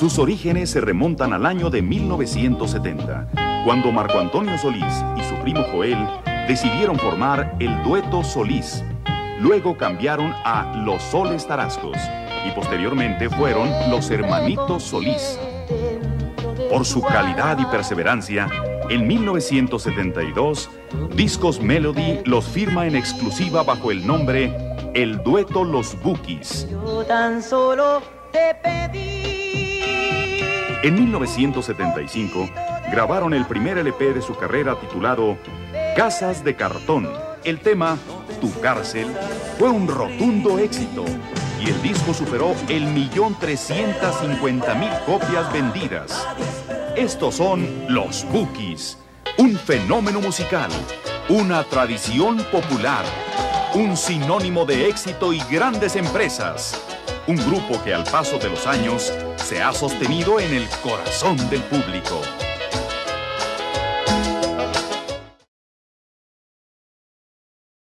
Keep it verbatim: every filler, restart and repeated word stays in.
Sus orígenes se remontan al año de mil novecientos setenta, cuando Marco Antonio Solís y su primo Joel decidieron formar el dueto Solís. Luego cambiaron a Los Soles Tarascos y posteriormente fueron Los Hermanitos Solís. Por su calidad y perseverancia, en mil novecientos setenta y dos, Discos Melody los firma en exclusiva bajo el nombre El Dueto Los Bukis. Yo tan solo te pedí. En mil novecientos setenta y cinco, grabaron el primer L P de su carrera titulado Casas de Cartón. El tema, Tu Cárcel, fue un rotundo éxito y el disco superó el millón trescientas cincuenta mil copias vendidas. Estos son Los Bukis, un fenómeno musical, una tradición popular, un sinónimo de éxito y grandes empresas. Un grupo que al paso de los años se ha sostenido en el corazón del público.